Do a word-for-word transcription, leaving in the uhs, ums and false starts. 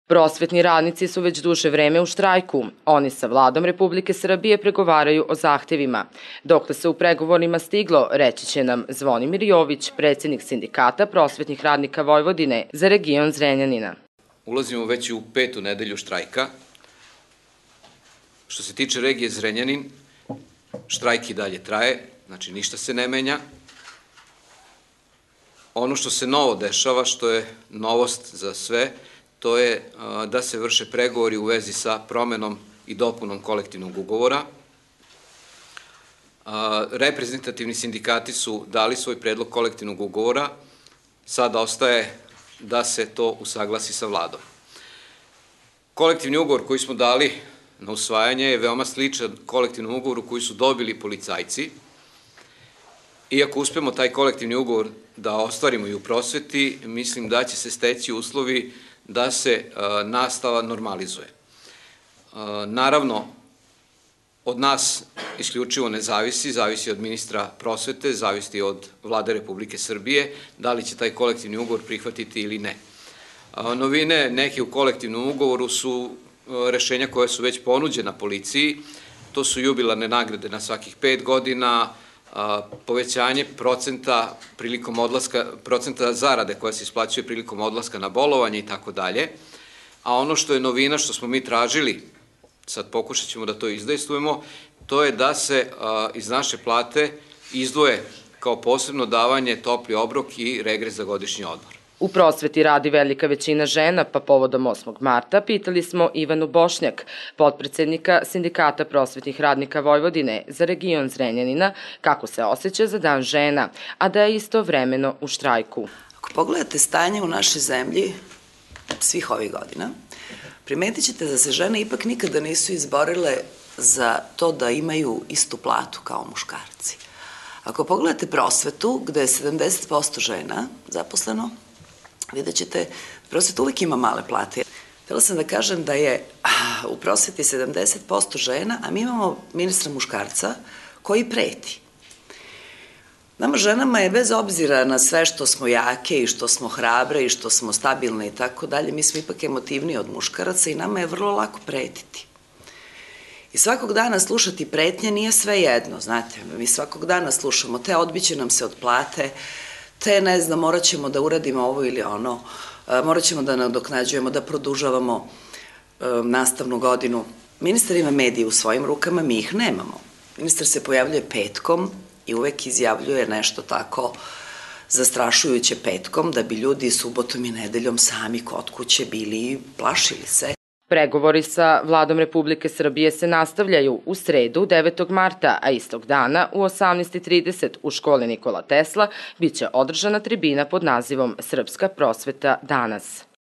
Prosvetni radnici su već duže vreme u štrajku. Oni sa vladom Republike Srbije pregovaraju o zahtevima. Dokle se u pregovorima stiglo, reći će nam Zvonimir Jović, predsjednik Sindikata prosvetnih radnika Vojvodine za region Zrenjanina. Ulazimo već u petu nedelju štrajka. Što se tiče regije Zrenjanin, štrajk i dalje traje, znači ništa se ne menja. Ono što se novo dešava, što je novost za sve, to je da se vrše pregovori u vezi sa promenom i dopunom kolektivnog ugovora. Reprezentativni sindikati su dali svoj predlog kolektivnog ugovora, sada ostaje da se to usaglasi sa vladom. Kolektivni ugovor koji smo dali na usvajanje je veoma sličan kolektivnom ugovoru koji su dobili policajci. Iako uspemo taj kolektivni ugovor da ostvarimo i u prosveti, mislim da će se steći uslovi da se nastava normalizuje. Naravno, od nas isključivo ne zavisi, zavisi od ministra prosvete, zavisi od vlade Republike Srbije, da li će taj kolektivni ugovor prihvatiti ili ne. Novine neke u kolektivnom ugovoru su rešenja koja su već ponuđena policiji, to su jubilarne nagrade na svakih pet godina, povećanje procenta prilikom odlaska, procenta zarade koja se isplaćuje prilikom odlaska na bolovanje i tako dalje. A ono što je novina, što smo mi tražili, sad pokušat ćemo da to izdejstvujemo, to je da se iz naše plate izdvoje kao posebno davanje topli obrok i regres za godišnji odmor. U prosveti radi velika većina žena, pa povodom osmog marta pitali smo Ivanu Bošnjak, potpredsednika Sindikata prosvetnih radnika Vojvodine za region Zrenjanina, kako se osjeća za Dan žena, a da je istovremeno u štrajku. Ako pogledate stanje u našoj zemlji svih ovih godina, primetit ćete da se žene ipak nikada nisu izborile za to da imaju istu platu kao muškarci. Ako pogledate prosvetu, gde je sedamdeset posto žena zaposleno, vidjet ćete, prosveta uvijek ima male plate. Htela sam da kažem da je u prosveti sedamdeset posto žena, a mi imamo ministra muškarca koji preti. Nama ženama je bez obzira na sve što smo jake i što smo hrabre i što smo stabilne i tako dalje, mi smo ipak emotivniji od muškaraca i nama je vrlo lako pretiti. I svakog dana slušati pretnje nije sve jedno, znate, mi svakog dana slušamo, te odbiće nam se od plate, te ne znam, morat ćemo da uradimo ovo ili ono, morat ćemo da nadoknađujemo, da produžavamo nastavnu godinu. Ministar ima medije u svojim rukama, mi ih nemamo. Ministar se pojavljuje petkom i uvek izjavljuje nešto tako zastrašujuće petkom, da bi ljudi subotom i nedeljom sami kod kuće bili i plašili se. Pregovori sa vladom Republike Srbije se nastavljaju u sredu devetog marta, a istog dana u osamnaest i trideset u školi Nikola Tesla biće održana tribina pod nazivom Srpska prosveta danas.